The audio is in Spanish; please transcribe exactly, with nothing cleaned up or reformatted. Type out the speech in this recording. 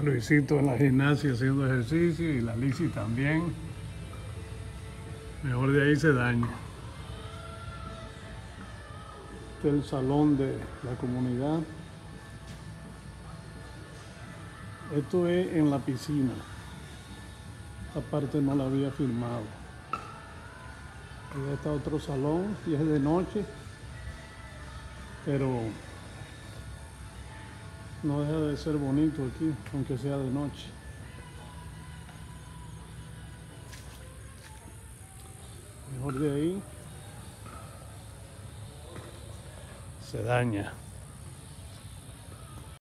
Luisito en la gimnasia haciendo ejercicio y la Lizzy también. Mejor de ahí se daña. Este es el salón de la comunidad. Esto es en la piscina. Esta parte no la había filmado. Ahí está otro salón y es de noche, pero no deja de ser bonito aquí, aunque sea de noche. Mejor de ahí se daña.